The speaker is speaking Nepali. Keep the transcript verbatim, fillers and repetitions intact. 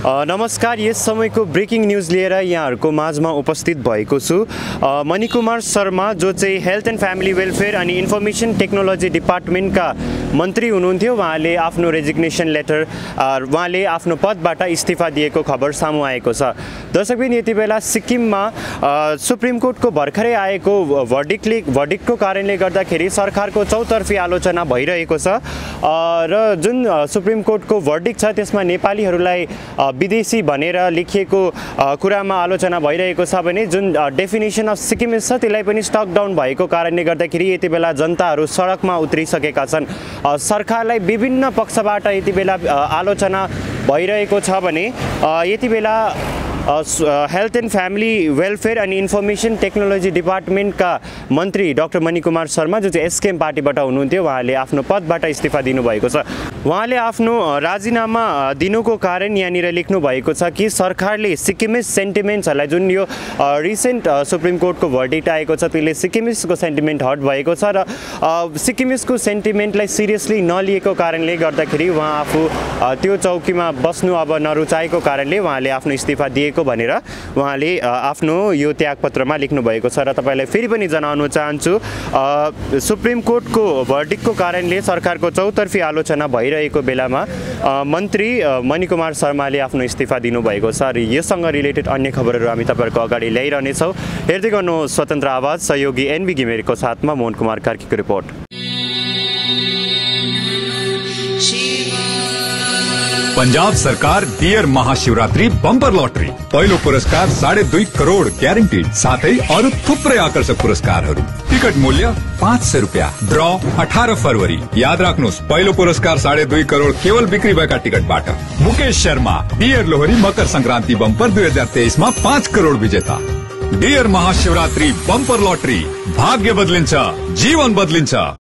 नमस्कार, यस समयको ब्रेकिङ न्यूज लिएर यहाँहरुको माझमा उपस्थित भएको छु। मणिकुमार शर्मा जो चाहिँ हेल्थ एन्ड फ्यामिली वेलफेयर अनि इन्फर्मेसन टेक्नोलोजी डिपार्टमेन्टका मन्त्री हुनुहुन्थ्यो। उहाँले आफ्नो रेजिग्नेसन लेटर उहाँले आफ्नो पदबाट इस्तिफा दिएको खबर सामु आएको छ। दर्शकबिन, यति बेला सिक्किममा सुप्रिम कोर्टको भर्खरै आएको भर्डिक्टले भर्डिक्टको कारणले गर्दाखेरि सरकारको चौतर्फी आलोचना भइरहेको छ र जुन सुप्रिम कोर्टको भर्डिक्ट छ त्यसमा नेपालीहरूलाई विदेशी भनेर लेखिएको कुरामा आलोचना भइरहेको छ भने जुन डेफिनेसन अफ सिक्किमिज छ त्यसलाई पनि स्टक डाउन भएको कारणले गर्दाखेरि यति बेला जनताहरू सडकमा उत्रिसकेका छन्। सरकारलाई विभिन्न पक्षबाट यति बेला आलोचना भइरहेको छ भने यति बेला हेल्थ एन्ड फ्यामिली वेलफेयर अनि इन्फर्मेसन टेक्नोलोजी डिपार्टमेन्टका मन्त्री डाक्टर मणिकुमार शर्मा जो चाहिँ एसकेएम पार्टीबाट हुनुहुन्थ्यो, उहाँले आफ्नो पदबाट इस्तिफा दिनुभएको छ। उहाँले आफ्नो राजीनामा दिनुको कारण यहाँनिर लेख्नु भएको छ कि सरकारले सिक्किमिज सेन्टिमेन्ट्सहरूलाई, जुन यो रिसेन्ट सुप्रिम कोर्टको भर्डिक्ट आएको छ त्यसले सिक्किमिजको सेन्टिमेन्ट हर्ट भएको छ र सिक्किमिजको सेन्टिमेन्टलाई सिरियसली नलिएको कारणले गर्दाखेरि उहाँ आफू त्यो चौकीमा बस्नु अब नरुचाएको कारणले उहाँले आफ्नो इस्तिफा दिएको भनेर उहाँले आफ्नो यो त्यागपत्रमा लेख्नु भएको छ। र तपाईलाई फेरि पनि जनाउन चाहन्छु, सुप्रिम कोर्टको भर्डिक्टको कारणले सरकारको चौतर्फी आलोचना भइरहेको बेलामा मन्त्री मणिकुमार शर्माले आफ्नो इस्तिफा दिनुभएको छ। र यससँग रिलेटेड अन्य खबरहरू हामी तपाईहरुको अगाडि ल्याइरहनेछौँ। हेर्दै गर्नु स्वतन्त्र आवाज, सहयोगी एनबी घिमिरेको साथमा मोहन कुमार कार्कीको रिपोर्ट। पंजाब सरकार डियर महाशिवरात्रि बम्पर लॉटरी पहिलो पुरस्कार साढे दुई करोड़ ग्यारेन्टीड, साथै अरु थुप्रै आकर्षक पुरस्कारहरू। टिकट मूल्य पाँच सय रुपियाँ। ड्र अठारह फरवरी। याद राख्नुहोस्, पहिलो पुरस्कार साढे दुई करोड़ केवल बिक्री भएका टिकटबाट। मुकेश शर्मा डियर लोहरी मकर संक्रान्ति बम्पर दुई हजार तेइस में पाँच करोड़ विजेता। डियर महाशिवरात्रि बम्पर लॉटरी, भाग्य बदलिन्छ, जीवन बदलिन्छ।